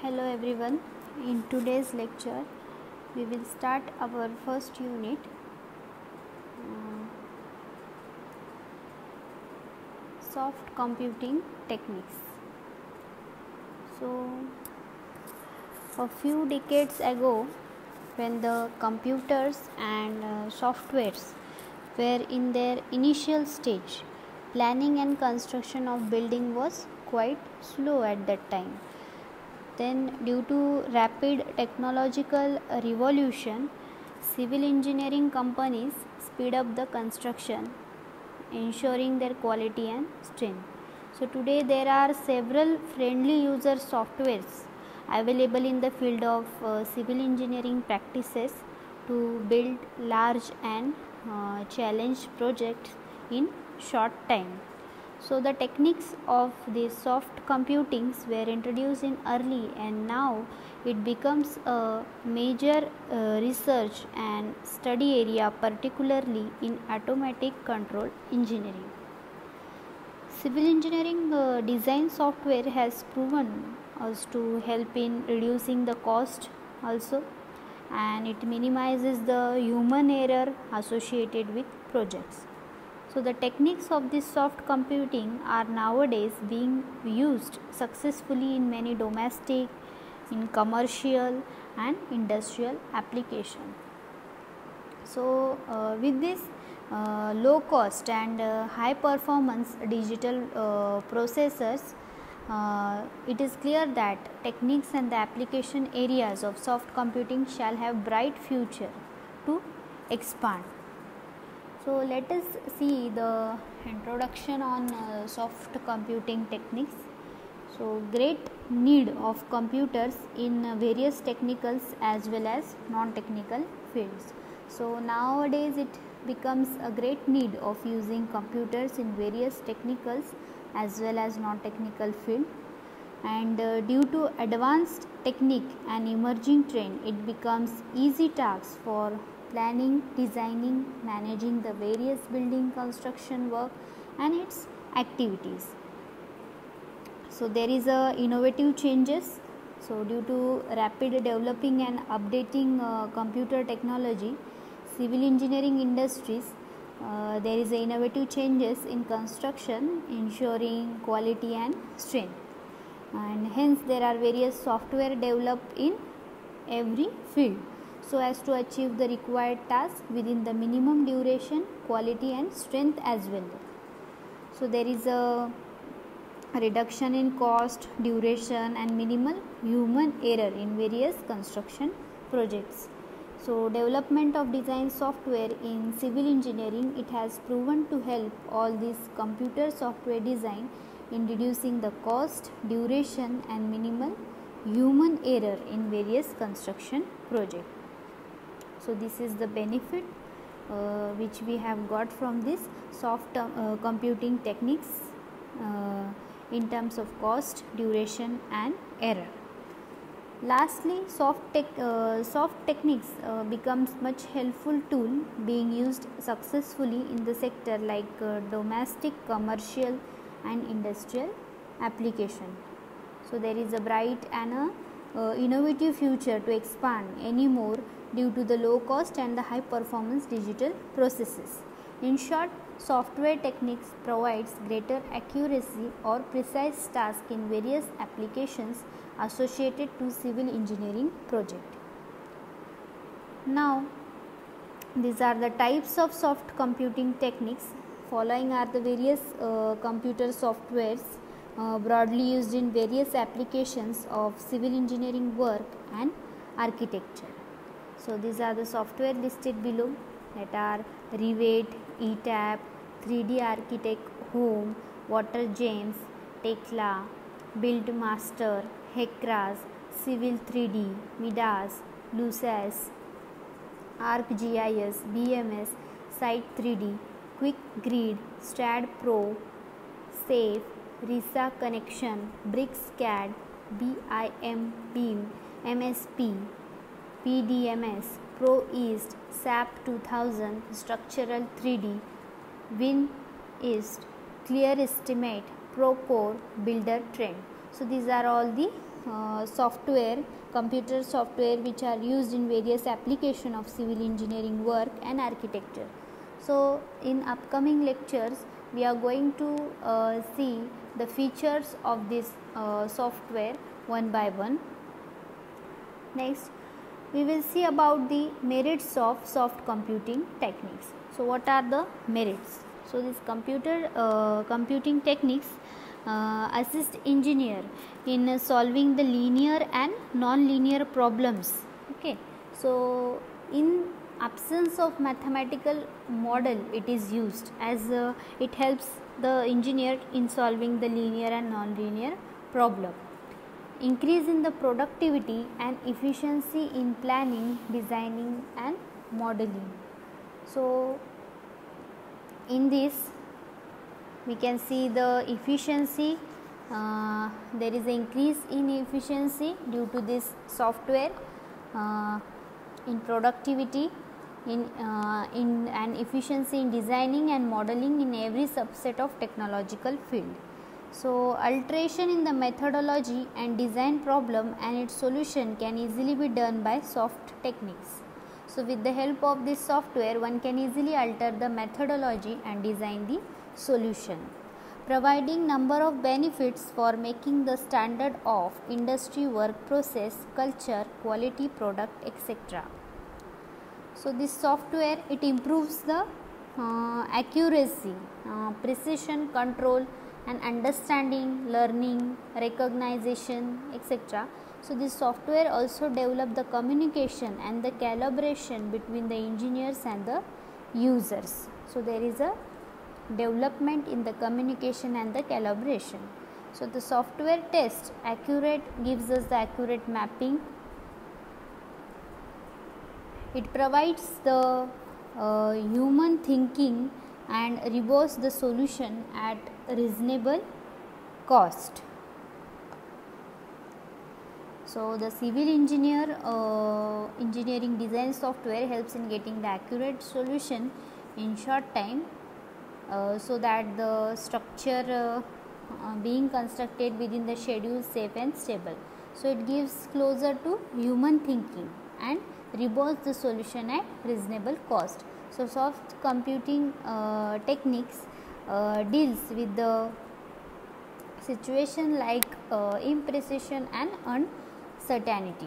Hello everyone. In today's lecture, we will start our first unit, soft computing techniques. So, a few decades ago, when the computers and softwares were in their initial stage, planning and construction of building was quite slow at that time. Then, due to rapid technological revolution, civil engineering companies speed up the construction, ensuring their quality and strength. So, today there are several friendly user softwares available in the field of civil engineering practices to build large and challenged projects in short time. So, the techniques of the soft computing were introduced in early, and now it becomes a major research and study area, particularly in automatic control engineering. Civil engineering design software has proven us to help in reducing the cost also, and it minimizes the human error associated with projects. So, the techniques of this soft computing are nowadays being used successfully in many domestic, in commercial and industrial application. So, with this low cost and high performance digital processors, it is clear that techniques and the application areas of soft computing shall have bright future to expand. So, let us see the introduction on soft computing techniques. So, great need of computers in various technicals as well as non-technical fields. So, nowadays it becomes a great need of using computers in various technicals as well as non-technical field, and due to advanced technique and emerging trend, it becomes easy task for planning, designing, managing the various building construction work and its activities. So, there is a innovative changes. So, due to rapid developing and updating computer technology, civil engineering industries, there is a innovative changes in construction, ensuring quality and strength, and hence there are various software developed in every field, so as to achieve the required task within the minimum duration, quality and strength as well. So, there is a reduction in cost, duration and minimal human error in various construction projects. So, development of design software in civil engineering, it has proven to help all this computer software design in reducing the cost, duration and minimal human error in various construction projects. So, this is the benefit which we have got from this soft computing techniques in terms of cost, duration and error. Lastly, soft techniques becomes much helpful tool being used successfully in the sector like domestic, commercial and industrial application. So, there is a bright and innovative future to expand any more due to the low cost and the high performance digital processes. In short, software techniques provides greater accuracy or precise task in various applications associated to civil engineering project. Now, these are the types of soft computing techniques. Following are the various computer softwares broadly used in various applications of civil engineering work and architecture. So, these are the software listed below, that are Revit, ETAP, 3D Architect Home, WaterGems, Tekla, Buildmaster, Hekras, Civil 3D, Midas, Lucis, ArcGIS, BMS, Site 3D, QuickGrid, STAAD Pro, SAFE, RISA Connection, BricsCAD, BIM Beam, MSP, PDMS, ProEast, SAP 2000, Structural 3D, WinEast, ClearEstimate, Procore, Builder Trend. So, these are all the software, computer software which are used in various application of civil engineering work and architecture. So in upcoming lectures we are going to see the features of this software one by one. Next we will see about the merits of soft computing techniques. So what are the merits? So this computing techniques assist engineer in solving the linear and non-linear problems. Okay, so in absence of mathematical model it is used as it helps the engineer in solving the linear and non-linear problem. Increase in the productivity and efficiency in planning, designing and modeling. So in this we can see the efficiency, there is an increase in efficiency due to this software, in productivity, in and efficiency in designing and modeling in every subset of technological field. So alteration in the methodology and design problem and its solution can easily be done by soft techniques. So with the help of this software one can easily alter the methodology and design the solution, providing number of benefits for making the standard of industry work process, culture, quality product, etc. So this software it improves the accuracy, precision, control and understanding, learning, recognition, etc. So this software also develop the communication and the collaboration between the engineers and the users. So there is a development in the communication and the collaboration. So the software test accurate gives us the accurate mapping. It provides the human thinking and revolves the solution at reasonable cost. So the civil engineering design software helps in getting the accurate solution in short time, so that the structure being constructed within the schedule safe and stable. So it gives closer to human thinking and revolves the solution at reasonable cost. So soft computing techniques deals with the situation like imprecision and uncertainty.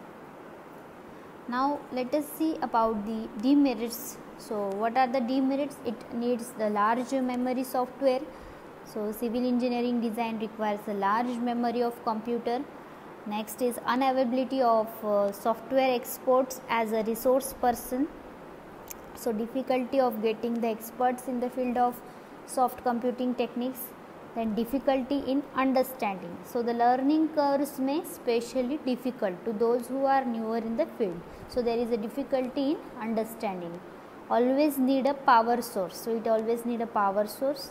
Now let us see about the demerits. So what are the demerits? It needs the large memory software. So civil engineering design requires a large memory of computer. Next is unavailability of software experts as a resource person. So difficulty of getting the experts in the field of soft computing techniques. Then difficulty in understanding. So the learning curves may especially difficult to those who are newer in the field. So there is a difficulty in understanding. Always need a power source. So it always need a power source.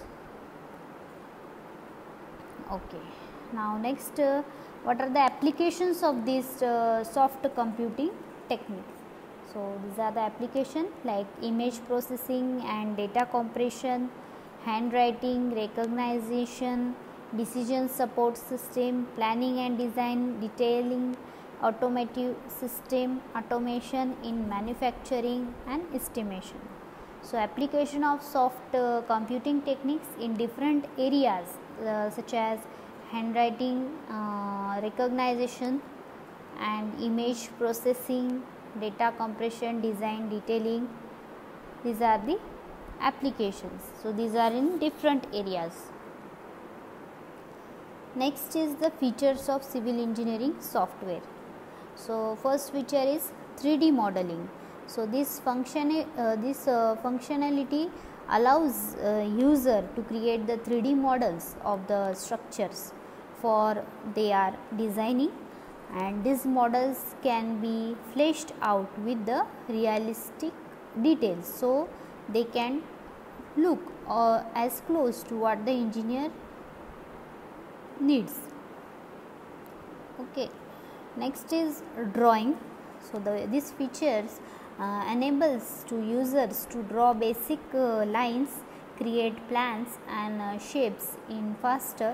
Okay. Now next, what are the applications of this soft computing technique? So these are the application like image processing and data compression, handwriting, recognition, decision support system, planning and design, detailing, automotive system, automation in manufacturing and estimation. So application of soft computing techniques in different areas such as handwriting, recognition and image processing, data compression, design, detailing. These are the applications. So these are in different areas. Next is the features of civil engineering software. So first feature is 3D modeling. So this functionality allows user to create the 3D models of the structures for they are designing, and these models can be fleshed out with the realistic details, so they can look as close to what the engineer needs. Okay. Next is drawing. So these features enables to users to draw basic lines, create plans and shapes in faster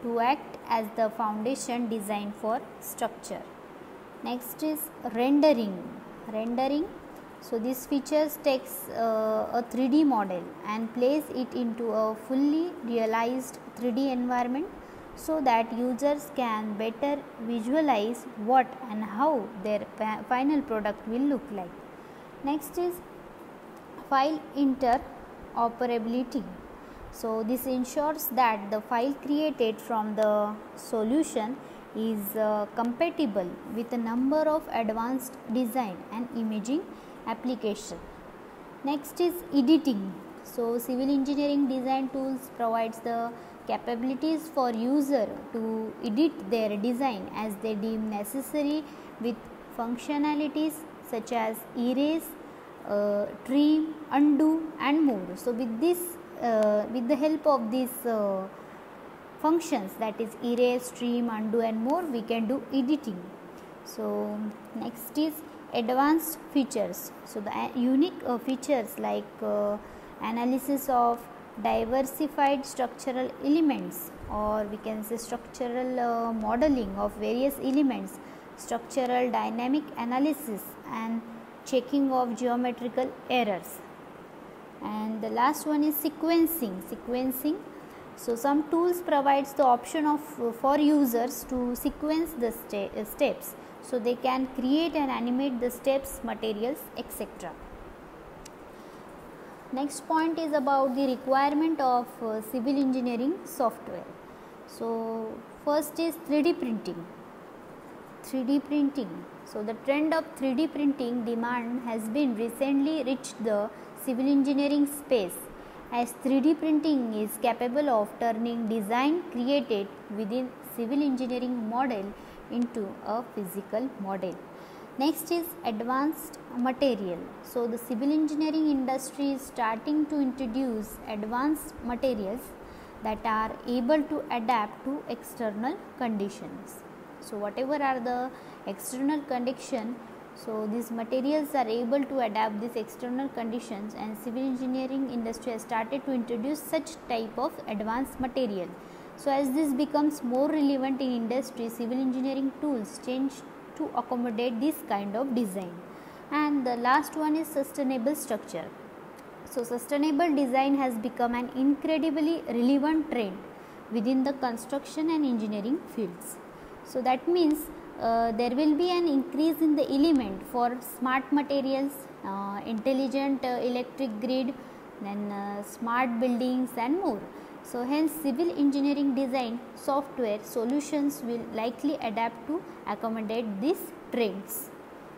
to act as the foundation design for structure. Next is rendering. So this features takes a 3D model and place it into a fully realized 3D environment so that users can better visualize what and how their final product will look like. Next is file interoperability. So this ensures that the file created from the solution is compatible with a number of advanced design and imaging application. Next is editing. So civil engineering design tools provides the capabilities for user to edit their design as they deem necessary with functionalities such as erase, trim, undo and more. So with this with the help of these functions, that is erase, trim, undo and more, we can do editing. So next is advanced features. So the unique features like analysis of diversified structural elements, or we can say structural modeling of various elements, structural dynamic analysis and checking of geometrical errors. And the last one is sequencing. So some tools provides the option of for users to sequence the steps, so they can create and animate the steps, materials, etc. Next point is about the requirement of civil engineering software. So first is 3D printing. So the trend of 3D printing demand has been recently reached the civil engineering space, as 3D printing is capable of turning design created within civil engineering model into a physical model. Next is advanced material. So the civil engineering industry is starting to introduce advanced materials that are able to adapt to external conditions. So whatever are the external conditions, so these materials are able to adapt these external conditions, and civil engineering industry has started to introduce such type of advanced material. So as this becomes more relevant in industry, civil engineering tools change to accommodate this kind of design. And the last one is sustainable structure. So sustainable design has become an incredibly relevant trend within the construction and engineering fields. So that means there will be an increase in the element for smart materials, intelligent electric grid, then smart buildings and more. So hence civil engineering design software solutions will likely adapt to accommodate these trends.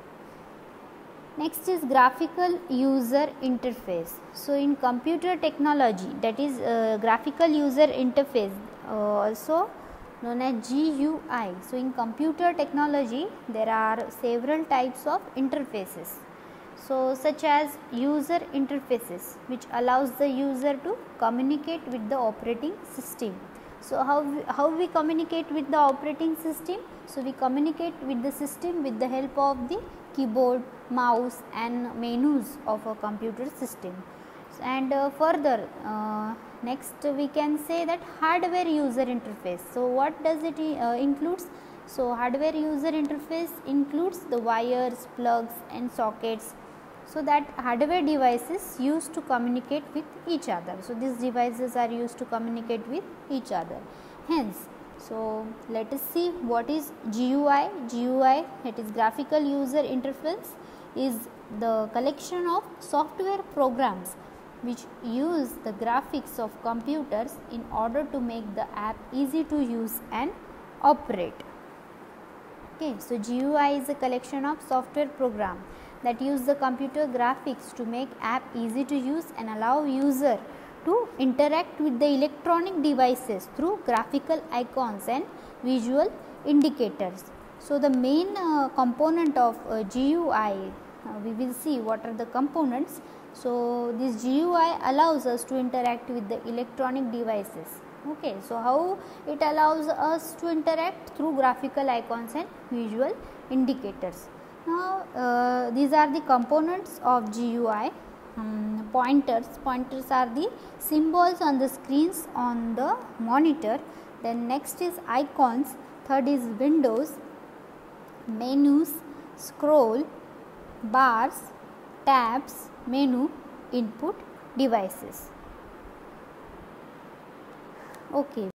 Next is graphical user interface. So in computer technology, that is graphical user interface, also known as GUI. So in computer technology there are several types of interfaces, so such as user interfaces, which allows the user to communicate with the operating system. So how we communicate with the operating system? So we communicate with the system with the help of the keyboard, mouse and menus of a computer system. And further next we can say that hardware user interface. So what does it includes? So hardware user interface includes the wires, plugs and sockets, so that hardware devices used to communicate with each other. So these devices are used to communicate with each other. Hence, so let us see what is GUI. GUI, it is graphical user interface, is the collection of software programs which use the graphics of computers in order to make the app easy to use and operate. Okay, so GUI is a collection of software program that use the computer graphics to make app easy to use and allow user to interact with the electronic devices through graphical icons and visual indicators. So the main component of GUI, we will see what are the components. So this GUI allows us to interact with the electronic devices. Okay, so how it allows us to interact? Through graphical icons and visual indicators. Now these are the components of GUI. Pointers are the symbols on the screens on the monitor Then next is icons, third is windows, menus, scroll, bars, tabs, menu, input devices. Okay.